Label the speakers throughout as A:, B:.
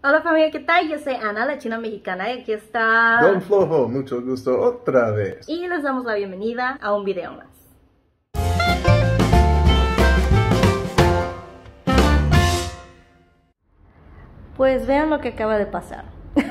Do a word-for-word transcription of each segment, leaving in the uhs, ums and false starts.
A: Hola familia, ¿qué tal? Yo soy Ana, la china mexicana, y aquí está
B: Don Flojo, mucho gusto otra vez.
A: Y les damos la bienvenida a un video más. Pues vean lo que acaba de pasar.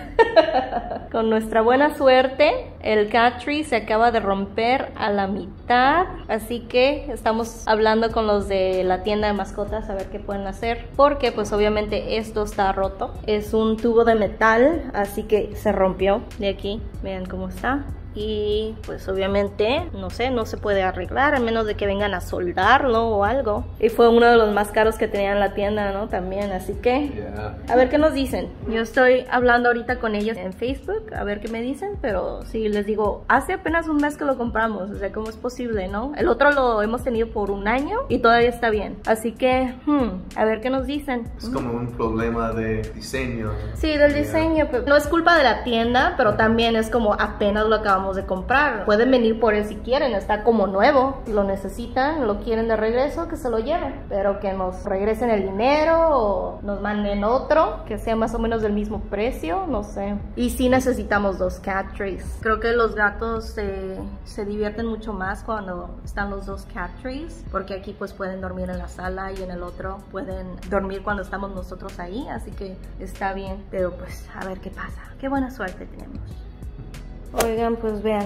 A: Con nuestra buena suerte, el cat tree se acaba de romper a la mitad. Así que estamos hablando con los de la tienda de mascotas a ver qué pueden hacer. Porque pues obviamente esto está roto. Es un tubo de metal, así que se rompió de aquí. Vean cómo está. Y pues obviamente, no sé, no se puede arreglar a menos de que vengan a soldarlo o algo. Y fue uno de los más caros que tenía en la tienda, ¿no? También, así que yeah. A ver qué nos dicen. Yo estoy hablando ahorita con ellos en Facebook, a ver qué me dicen. Pero sí, les digo, hace apenas un mes que lo compramos. O sea, ¿cómo es posible, no? El otro lo hemos tenido por un año y todavía está bien. Así que, hmm, a ver qué nos dicen.
B: Es como un problema de diseño.
A: Sí, del diseño. Yeah. No es culpa de la tienda, pero también es como apenas lo acabamos de comprar. Pueden venir por él si quieren, está como nuevo. Si lo necesitan, lo quieren de regreso, que se lo lleven, pero que nos regresen el dinero o nos manden otro que sea más o menos del mismo precio, no sé. Y sí necesitamos dos cat trees. Creo que los gatos se, se divierten mucho más cuando están los dos cat trees, porque aquí pues pueden dormir en la sala y en el otro pueden dormir cuando estamos nosotros ahí, así que está bien, pero pues a ver qué pasa. Qué buena suerte tenemos. Oigan, pues vean,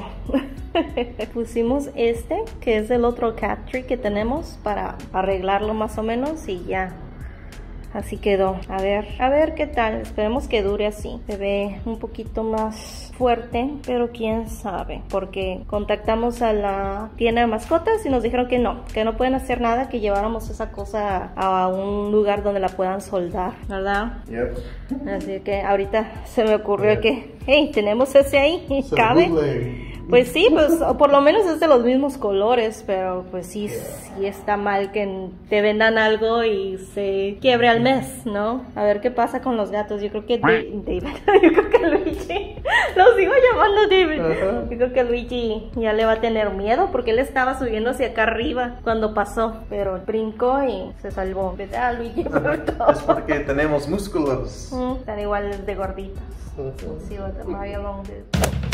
A: pusimos este, que es el otro cat tree que tenemos para arreglarlo más o menos y ya. Así quedó. A ver, a ver qué tal. Esperemos que dure así. Se ve un poquito más fuerte, pero quién sabe. Porque contactamos a la tienda de mascotas y nos dijeron que no, que no pueden hacer nada, que lleváramos esa cosa a un lugar donde la puedan soldar, ¿verdad?
B: Yep.
A: Así que ahorita se me ocurrió yep. que, hey, tenemos ese ahí, ¿cabe?
B: Buble.
A: Pues sí, pues por lo menos es de los mismos colores, pero pues sí, yeah. sí está mal que te vendan algo y se quiebre al mes, ¿no? A ver qué pasa con los gatos. Yo creo que David, yo creo que Luigi, lo sigo llamando David. Uh-huh. Yo creo que Luigi ya le va a tener miedo porque él estaba subiendo hacia acá arriba cuando pasó, pero brincó y se salvó. ¿Verdad, Luigi?
B: Uh-huh. Es porque tenemos músculos.
A: Mm, están igual de gorditos. Uh-huh. Let's see what the Mario Long did.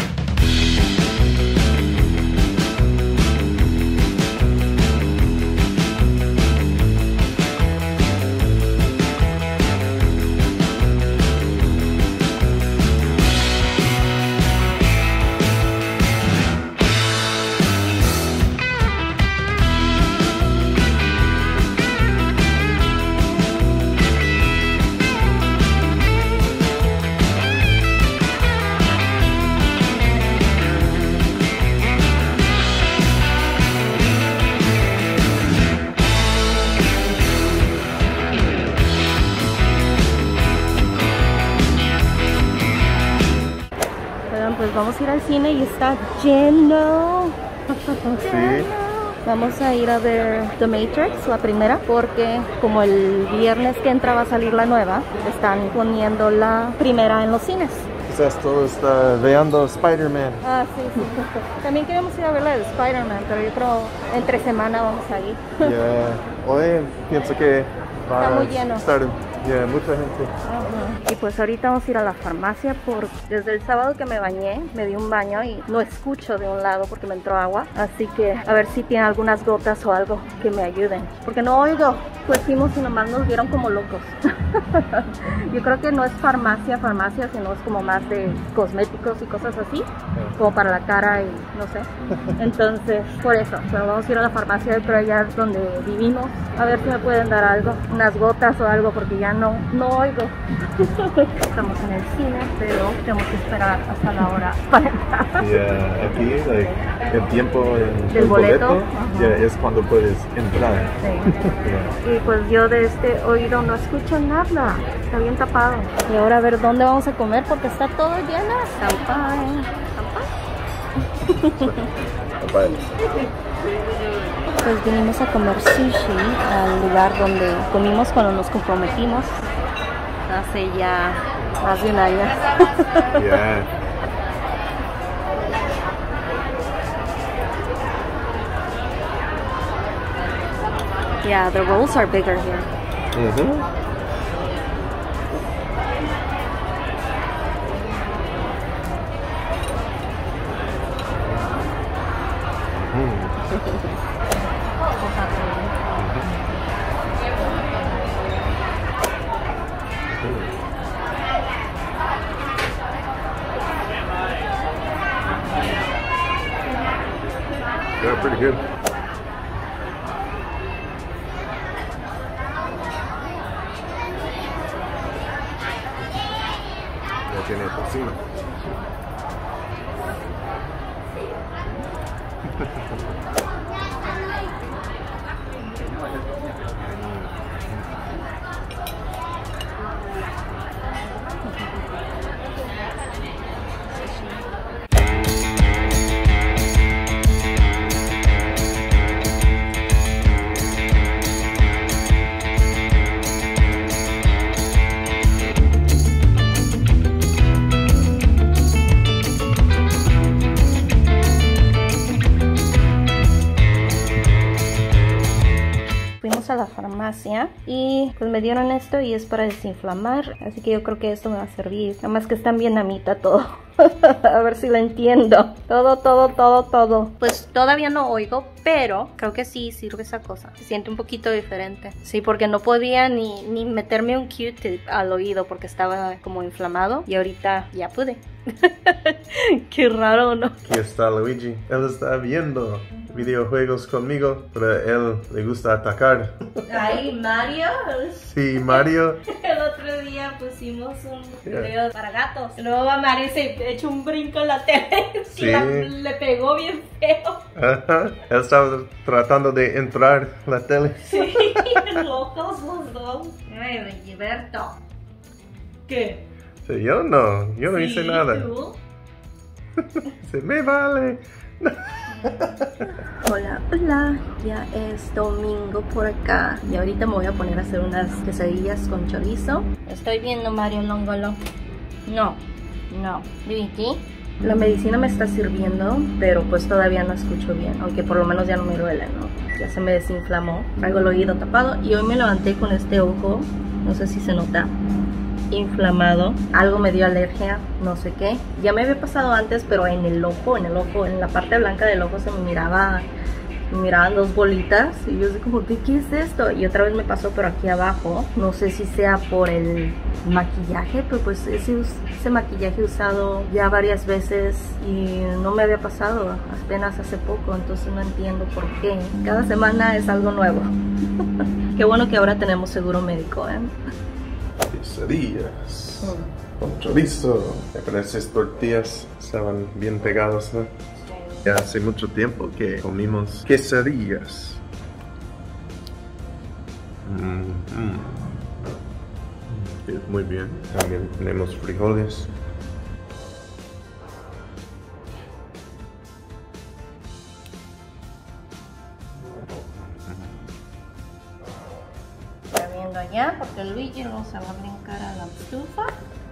A: Pues vamos a ir al cine y está lleno.
B: Sí.
A: Vamos a ir a ver The Matrix, la primera, porque como el viernes que entra va a salir la nueva, están poniendo la primera en los cines.
B: Quizás todo está veando Spider-Man.
A: Ah, sí, sí. También queremos ir a ver la de Spider-Man, pero yo creo entre semana vamos a ir.
B: Yeah. Hoy pienso que va
A: está muy lleno.
B: a estar yeah, mucha gente.
A: Uh-huh. Y pues ahorita vamos a ir a la farmacia porque desde el sábado que me bañé, me di un baño y no escucho de un lado porque me entró agua. Así que a ver si tiene algunas gotas o algo que me ayuden. Porque no oigo. Pues fuimos y nomás nos vieron como locos. Yo creo que no es farmacia, farmacia, sino es como más de cosméticos y cosas así. Como para la cara y no sé. Entonces, por eso. Pero vamos a ir a la farmacia de allá donde vivimos. A ver si me pueden dar algo. Unas gotas o algo porque ya no, no oigo. Estamos en el cine, pero tenemos que esperar hasta la hora para entrar.
B: Yeah, aquí like, el tiempo en
A: del
B: el
A: boleto,
B: boleto yeah, es cuando puedes entrar.
A: Sí. Yeah. Y pues yo de este oído no escucho nada, está bien tapado. Y ahora a ver dónde vamos a comer porque está todo lleno. Champán.
B: Champán.
A: Pues vinimos a comer sushi al lugar donde comimos cuando nos comprometimos hace ya más de un año.
B: Yeah.
A: Yeah, the rolls are bigger here.
B: Mm-hmm. are pretty good. Ya tiene tocino.
A: A la farmacia y pues me dieron esto y es para desinflamar, así que yo creo que esto me va a servir, nada más que están bien amita todo. A ver si lo entiendo. Todo, todo, todo, todo. Pues todavía no oigo, pero creo que sí sirve esa cosa. Se siente un poquito diferente. Sí, porque no podía ni, ni meterme un Q-tip al oído porque estaba como inflamado y ahorita ya pude. Qué raro, ¿no?
B: Aquí está Luigi. Él está viendo videojuegos conmigo, pero a él le gusta atacar.
A: Ay, Mario.
B: Sí, Mario.
A: El otro día pusimos un video para gatos. Luego a Mario se echó un brinco en la tele
B: Sí.
A: y la- le pegó bien feo.
B: Ajá. Él estaba tratando de entrar a la tele.
A: Sí, locos los dos. Ay, Gilberto. ¿Qué?
B: Sí, yo no, yo no
A: Sí,
B: hice nada.
A: ¿tú?
B: Se me vale.
A: Hola, hola, ya es domingo por acá y ahorita me voy a poner a hacer unas quesadillas con chorizo. Estoy viendo Mario Longolo. No, no, Luigi. La medicina me está sirviendo, pero pues todavía no escucho bien, aunque por lo menos ya no me duele, ¿no? Ya se me desinflamó, traigo el oído tapado y hoy me levanté con este ojo, no sé si se nota, inflamado, algo me dio alergia, no sé qué. Ya me había pasado antes, pero en el ojo, en el ojo, en la parte blanca del ojo se me miraba, me miraban dos bolitas y yo así como, ¿qué, qué es esto? Y otra vez me pasó, pero aquí abajo, no sé si sea por el maquillaje, pero pues ese, ese maquillaje usado ya varias veces y no me había pasado apenas hace poco, entonces no entiendo por qué. Cada semana es algo nuevo. Qué bueno que ahora tenemos seguro médico, ¿eh?
B: Quesadillas con chorizo. Pero esas tortillas estaban bien pegadas, ¿no? Ya hace mucho tiempo que comimos quesadillas. Mm, mm. Muy bien. También tenemos frijoles.
A: Está viendo allá porque Luigi no se va a brincar a la estufa.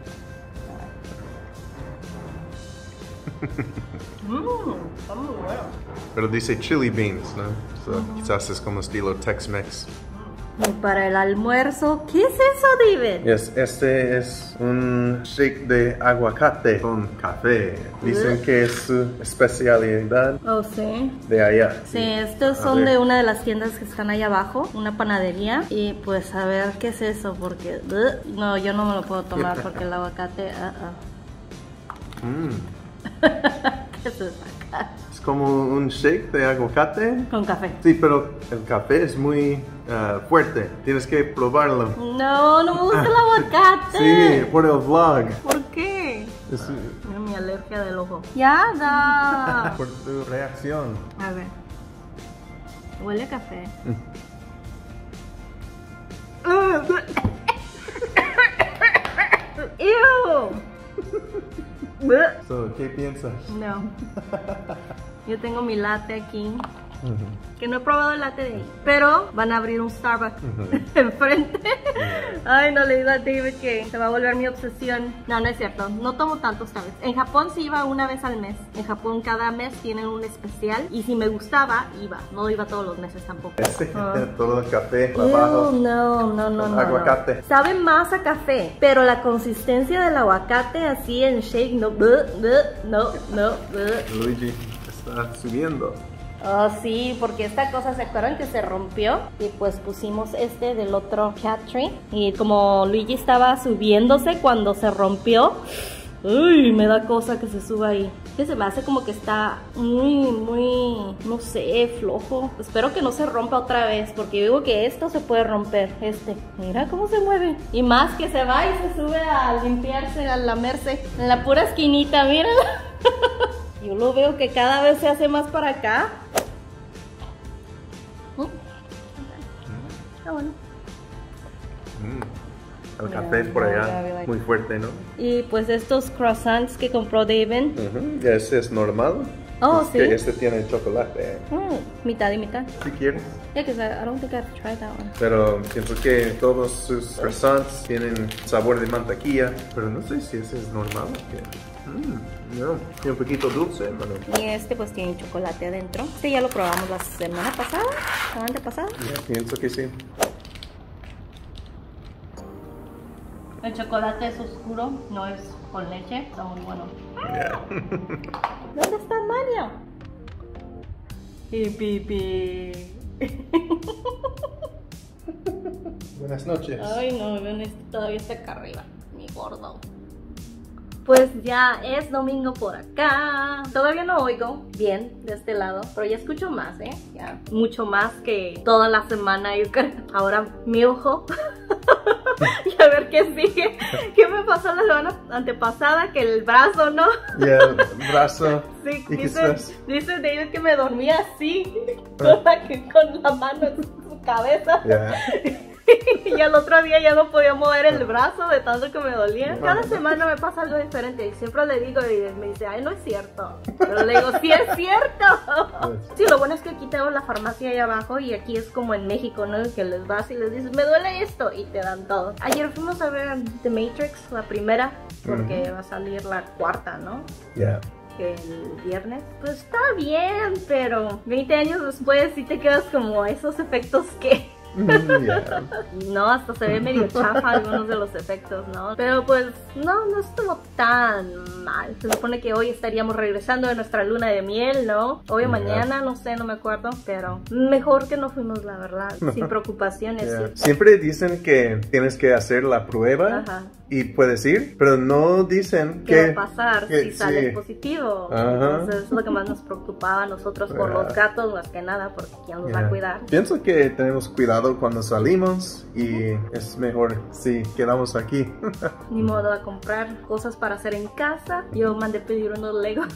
A: Mmm, está muy bueno.
B: Pero dice chili beans, ¿no? So, quizás es como estilo Tex-Mex.
A: Y para el almuerzo, ¿qué es eso, David?
B: Yes, este es un shake de aguacate con café. Dicen que es su especialidad
A: Oh, sí.
B: de allá.
A: Sí, estos
B: A
A: son
B: ver.
A: de una de las tiendas que están ahí abajo, una panadería. Y pues a ver qué es eso, porque ugh, no, yo no me lo puedo tomar porque el aguacate. Uh,
B: Mm,
A: uh. ¿Qué es eso acá?
B: es como un shake de aguacate.
A: Con café.
B: Sí, pero el café es muy ah, fuerte. Tienes que probarlo.
A: No, no me gusta el aguacate.
B: Sí, por el vlog.
A: ¿Por qué?
B: Es,
A: Mira mi alergia del ojo. Ya da.
B: por tu reacción.
A: A ver. Huele a café. ¡Ew!
B: So, ¿qué piensas?
A: No. Yo tengo mi latte aquí. Que no he probado el latte de ahí. Pero van a abrir un Starbucks enfrente. Ay, no le digo a David que se va a volver mi obsesión. No, no es cierto. No tomo tanto Starbucks. En Japón sí iba una vez al mes. En Japón cada mes tienen un especial. Y si me gustaba, iba. No iba todos los meses tampoco.
B: Ese,
A: Ah.
B: todo el café
A: Ew,
B: abajo.
A: no, no, no,
B: Con
A: no.
B: aguacate.
A: No. Sabe más a café, pero la consistencia del aguacate así en shake, no, bleh, bleh, no, no, bleh.
B: Luigi está subiendo.
A: Oh, sí, porque esta cosa, ¿se acuerdan que se rompió? Y pues pusimos este del otro cat tree. Y como Luigi estaba subiéndose cuando se rompió, Uy, me da cosa que se suba ahí. Que se me hace como que está muy, muy, no sé, flojo. Espero que no se rompa otra vez, porque yo digo que esto se puede romper. Este, mira cómo se mueve. Y más que se va y se sube a limpiarse, a lamerse. En la pura esquinita, mira. Yo lo veo que cada vez se hace más para acá. Está bueno.
B: Mm, el café por allá, muy fuerte, ¿no?
A: Y pues estos croissants que compró David.
B: Uh-huh. ¿Ese es normal?
A: Oh,
B: es
A: sí.
B: Que este tiene chocolate.
A: Mm, mitad y mitad.
B: Si quieres.
A: Yeah, because I, I don't think I've tried that one.
B: Pero pienso que todos sus croissants tienen sabor de mantequilla, pero no sé si ese es normal. Mm, no, tiene un poquito dulce, mano.
A: Y este pues tiene chocolate adentro. Este ya lo probamos la semana pasada, la antepasada.
B: Yeah, pienso que sí.
A: El chocolate es oscuro, no es con leche, está muy bueno.
B: Yeah.
A: ¿Dónde está Mario? Pipi.
B: Buenas noches.
A: Ay no, ven, este todavía está acá arriba, mi gordo. Pues ya es domingo por acá. Todavía no oigo bien de este lado, pero ya escucho más, ¿eh? Ya mucho más que toda la semana, yo creo. Ahora mi ojo. Y a ver qué sigue. ¿Qué me pasó la semana antepasada? Que el brazo, ¿no?
B: Y el brazo.
A: Sí,
B: ¿Y
A: dice,
B: qué estás?
A: dice David que me dormía así, con la, con la mano en su cabeza.
B: Yeah.
A: Y al otro día ya no podía mover el brazo de tanto que me dolía. Cada semana me pasa algo diferente y siempre le digo y me dice, ay, no es cierto. Pero le digo, sí es cierto. Sí, lo bueno es que aquí tengo la farmacia ahí abajo y aquí es como en México, ¿no? Que les vas y les dices, me duele esto y te dan todo. Ayer fuimos a ver The Matrix, la primera, porque uh-huh. va a salir la cuarta, ¿no?
B: Yeah.
A: El viernes. Pues está bien, pero veinte años después sí te quedas como esos efectos que... Yeah. No, hasta se ve medio chafa algunos de los efectos, ¿no? Pero pues no, no estuvo tan mal. Se supone que hoy estaríamos regresando de nuestra luna de miel, ¿no? Hoy o yeah. mañana, no sé, no me acuerdo. Pero mejor que no fuimos, la verdad. Sin preocupaciones.
B: Yeah.
A: Sí.
B: Siempre dicen que tienes que hacer la prueba. Ajá. Y puedes ir, pero no dicen
A: ¿Qué
B: que
A: va a pasar
B: que,
A: si sale
B: sí.
A: positivo?
B: Ajá.
A: Entonces es lo que más nos preocupaba a nosotros por yeah. los gatos, más que nada, porque quién nos yeah. va a cuidar.
B: Pienso que tenemos cuidado cuando salimos y es mejor si quedamos aquí.
A: Ni modo a comprar cosas para hacer en casa. Yo mandé pedir unos legos.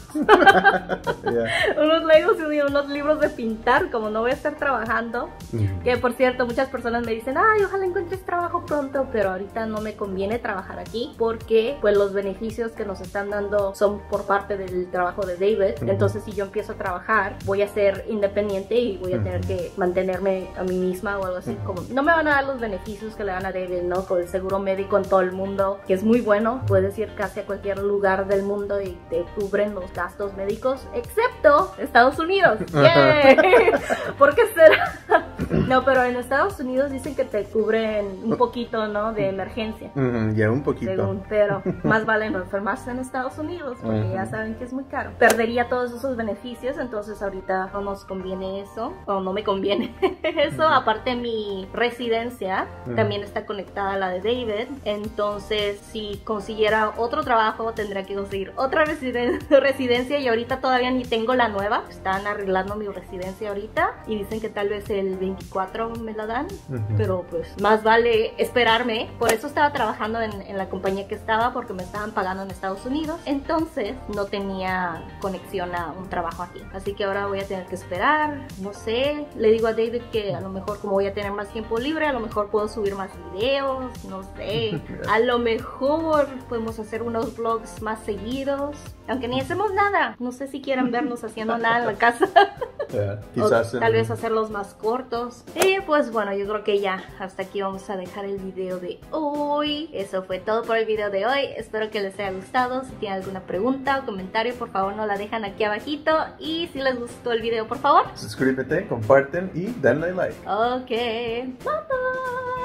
A: yeah. Unos legos y unos libros de pintar, como no voy a estar trabajando. Mm. Que por cierto, muchas personas me dicen, ay, ojalá encuentres trabajo pronto, pero ahorita no me conviene trabajar aquí porque pues los beneficios que nos están dando son por parte del trabajo de David. Uh-huh. Entonces si yo empiezo a trabajar voy a ser independiente y voy a uh-huh. tener que mantenerme a mí misma o algo así. Uh-huh. Como no me van a dar los beneficios que le dan a David, ¿no? Con el seguro médico en todo el mundo, que es muy bueno, puedes ir casi a cualquier lugar del mundo y te cubren los gastos médicos, excepto Estados Unidos. ¡Yay! ¿Por qué será? No, pero en Estados Unidos dicen que te cubren un poquito, ¿no? De emergencia.
B: Uh-huh. Ya un poquito.
A: Según, pero más vale no enfermarse en Estados Unidos porque uh-huh. ya saben que es muy caro. Perdería todos esos beneficios, entonces ahorita no nos conviene eso, o no me conviene eso. Uh-huh. Aparte mi residencia uh-huh. también está conectada a la de David, entonces si consiguiera otro trabajo tendría que conseguir otra residen- residencia y ahorita todavía ni tengo la nueva. Están arreglando mi residencia ahorita y dicen que tal vez el veinticuatro me la dan, uh-huh. pero pues más vale esperarme. Por eso estaba trabajando en, en la compañía que estaba, porque me estaban pagando en Estados Unidos, entonces no tenía conexión a un trabajo aquí, así que ahora voy a tener que esperar. No sé, le digo a David que a lo mejor como voy a tener más tiempo libre, a lo mejor puedo subir más videos, no sé, a lo mejor podemos hacer unos vlogs más seguidos, aunque ni hacemos nada. No sé si quieran vernos haciendo nada en la casa.
B: Yeah, quizás
A: o tal vez hacerlos más cortos. Y pues bueno, yo creo que ya hasta aquí vamos a dejar el video de hoy. Eso fue todo por el video de hoy. Espero que les haya gustado. Si tienen alguna pregunta o comentario, por favor no la dejan aquí abajito. Y si les gustó el video, por favor
B: suscríbete, comparten y denle like.
A: Ok, bye bye.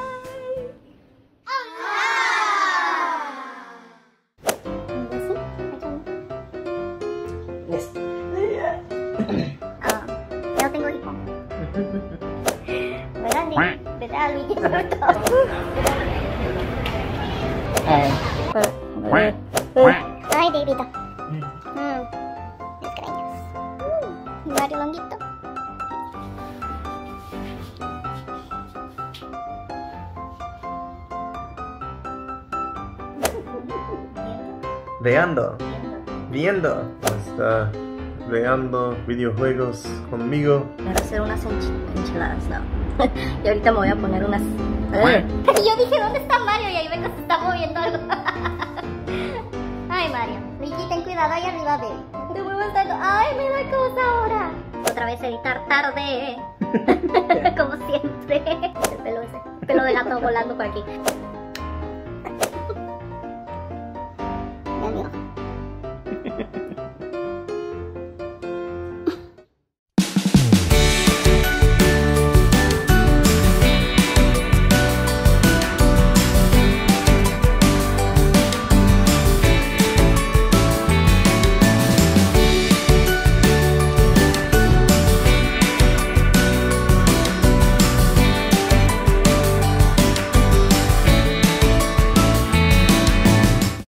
C: No tengo hijo. ¿Verdad? ¿Verdad, Luis? Eh. librito. Mm. Mis greñas. Mm. Mario Longuito.
B: Veando. Viendo. Está veando videojuegos conmigo.
A: Voy a hacer unas enchi- enchiladas, no. Y ahorita me voy a poner unas...
C: Y yo dije, ¿dónde está Mario? Y ahí vengo, se está moviendo algo. Ay, Mario. Ricky, ten cuidado ahí arriba, baby. Te mueves tanto. Ay, mira cómo es ahora. Otra vez editar tarde. Como siempre. El pelo ese. El pelo de gato volando por aquí.